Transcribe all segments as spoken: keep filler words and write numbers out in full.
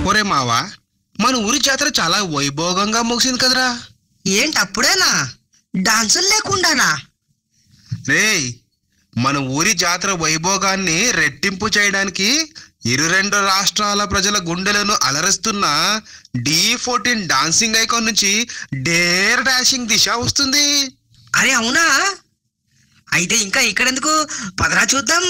ఒరే మావా, మన ఊరి జాతర చాలా వైభోగంగా ముగిసింది కదరా. ఏంటి అప్పుడేనా? డాన్సులు లేకుండానా? రేయ్, మన ఊరి జాతర వైభోగాన్ని రెట్టింపు చేయడానికి ఇరు రెండు రాష్ట్రాల ప్రజల గుండెలను అలరిస్తున్న డి ఫోర్టీన్ డాన్సింగ్ ఐకాన్ నుంచి డేర్ డాషింగ్ దిశ వస్తుంది. అరే అవునా? అయితే ఇంకా ఇక్కడెందుకు, పదరా చూద్దాం.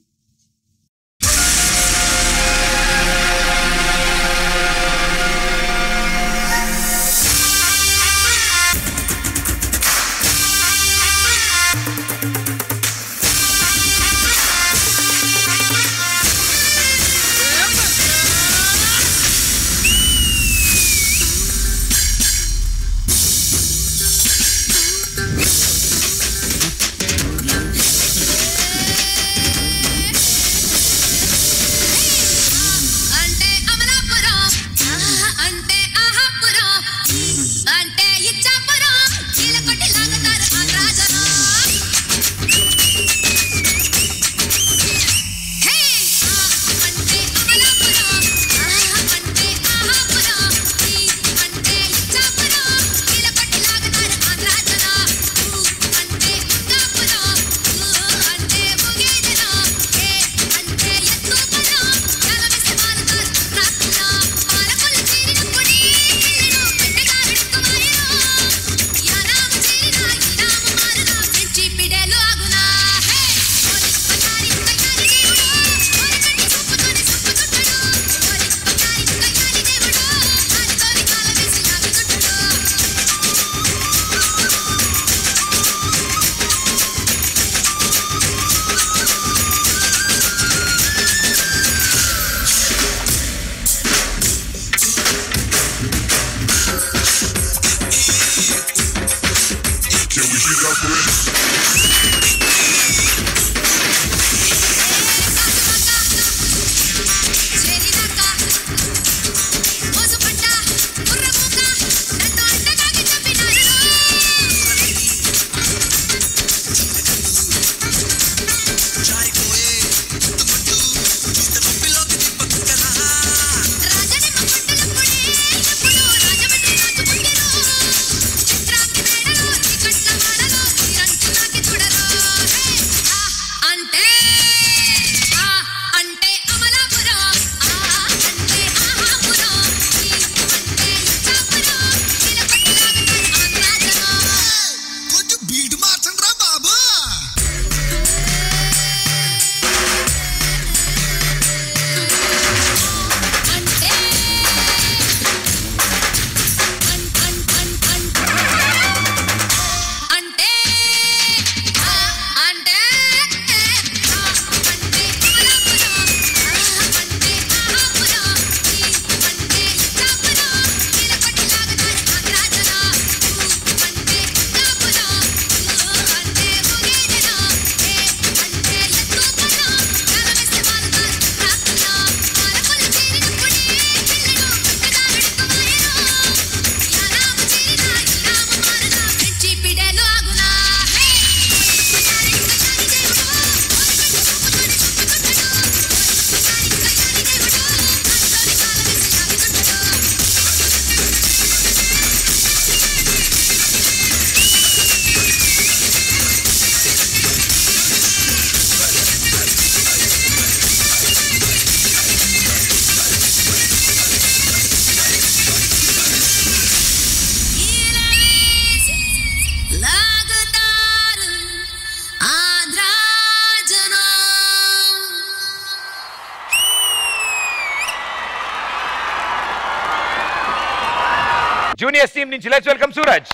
జూనియర్స్ టీం నుంచి లెట్స్ వెల్కమ్ సూరజ్.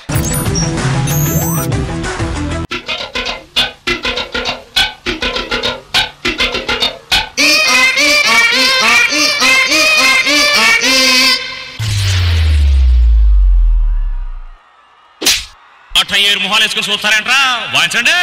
అట్టయ్యేరు మొహాలు వేసుకొని చూస్తారంట్రా, వాయించండి.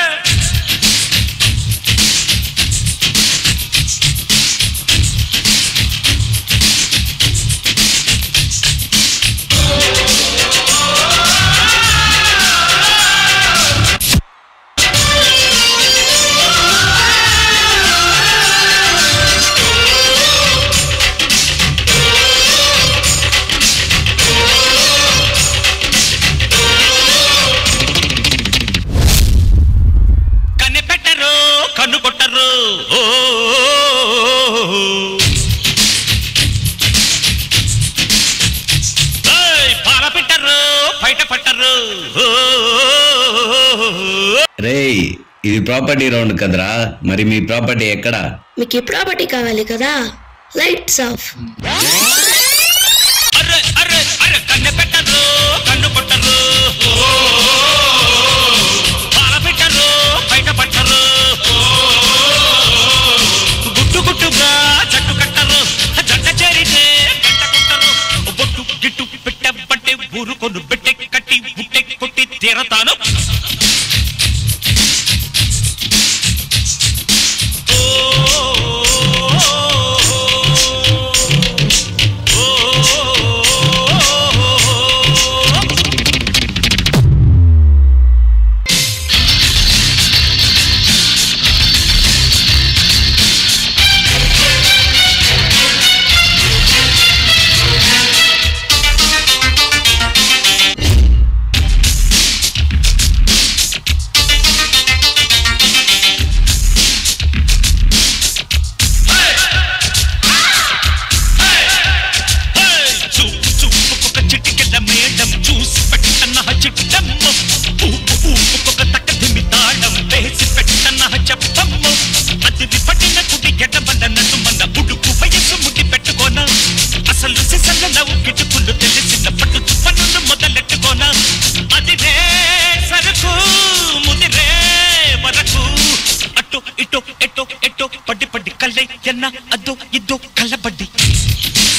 రేయ్ ఇది ప్రాపర్టీ రౌండ్ కదరా, మరి మీ ప్రాపర్టీ ఎక్కడ? మీకు ఈ ప్రాపర్టీ కావాలి కదా, లైట్స్ ఆఫ్. అరే అరే అరే కన్ను పెట్టరు కన్ను కొట్టరు, పాల పెట్టరు బయట పట్టరు, గుట్టు గుట్టుగా జట్టు కట్టరు, జంట చేరితే గంట కొట్టరు, బొట్టు గిట్టు పెట్టబట్టే ఊరుకొను పెట్టె కట్టి బుట్టె కొట్టి తీరతాను. అదో ఇదో కళ్ళబడ్డి.